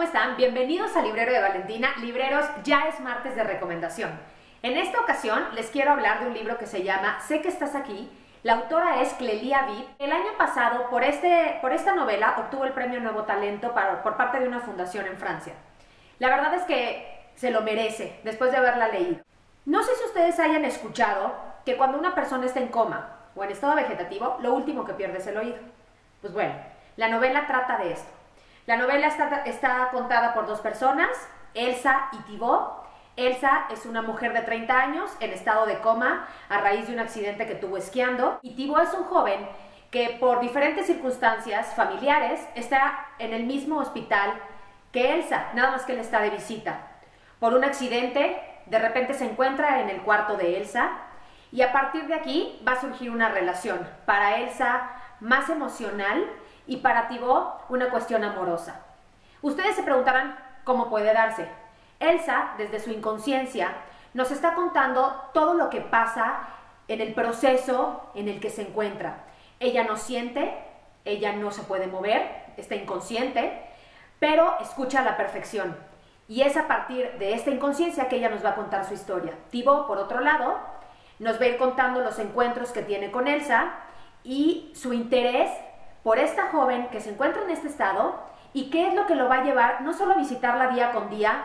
están? Bienvenidos a Librero de Valentina. Libreros, ya es martes de recomendación. En esta ocasión les quiero hablar de un libro que se llama Sé que estás aquí. La autora es Clélia Vive. El año pasado, por esta novela, obtuvo el premio Nuevo Talento por parte de una fundación en Francia. La verdad es que se lo merece, después de haberla leído. No sé si ustedes hayan escuchado que cuando una persona está en coma o en estado vegetativo, lo último que pierde es el oído. Pues bueno, la novela trata de esto. La novela está contada por dos personas, Elsa y Thibaut. Elsa es una mujer de 30 años en estado de coma a raíz de un accidente que tuvo esquiando. Y Thibaut es un joven que por diferentes circunstancias familiares está en el mismo hospital que Elsa, nada más que él está de visita. Por un accidente, de repente se encuentra en el cuarto de Elsa y a partir de aquí va a surgir una relación, para Elsa más emocional y para Thibaut una cuestión amorosa. Ustedes se preguntarán cómo puede darse. Elsa, desde su inconsciencia, nos está contando todo lo que pasa en el proceso en el que se encuentra. Ella no siente, ella no se puede mover, está inconsciente, pero escucha a la perfección. Y es a partir de esta inconsciencia que ella nos va a contar su historia. Thibaut, por otro lado, nos va a ir contando los encuentros que tiene con Elsa y su interés por esta joven que se encuentra en este estado y qué es lo que lo va a llevar no solo a visitarla día con día,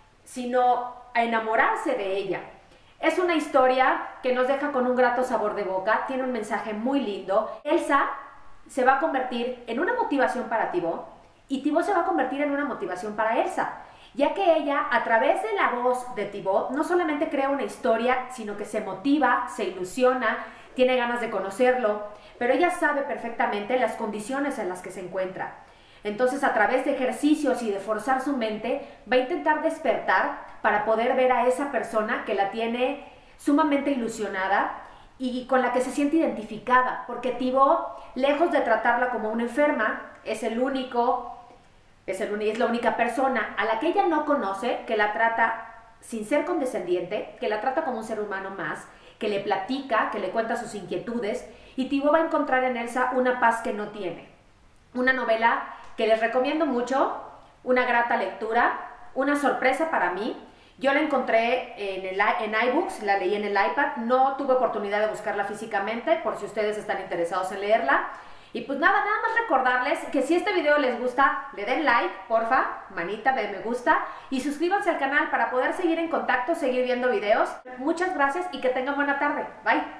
sino a enamorarse de ella. Es una historia que nos deja con un grato sabor de boca, tiene un mensaje muy lindo. Elsa se va a convertir en una motivación para Thibaut y Thibaut se va a convertir en una motivación para Elsa, ya que ella, a través de la voz de Thibaut, no solamente crea una historia, sino que se motiva, se ilusiona, tiene ganas de conocerlo, pero ella sabe perfectamente las condiciones en las que se encuentra. Entonces, a través de ejercicios y de forzar su mente, va a intentar despertar para poder ver a esa persona que la tiene sumamente ilusionada y con la que se siente identificada, porque Thibaut, lejos de tratarla como una enferma, es la única persona a la que ella no conoce, que la trata sin ser condescendiente, que la trata como un ser humano más, que le platica, que le cuenta sus inquietudes, y Thibaut va a encontrar en Elsa una paz que no tiene. Una novela que les recomiendo mucho, una grata lectura, una sorpresa para mí. Yo la encontré en iBooks, la leí en el iPad, no tuve oportunidad de buscarla físicamente, por si ustedes están interesados en leerla. Y pues nada más recordarles que si este video les gusta, le den like, porfa, manita de me gusta, y suscríbanse al canal para poder seguir en contacto, seguir viendo videos. Muchas gracias y que tengan buena tarde. Bye.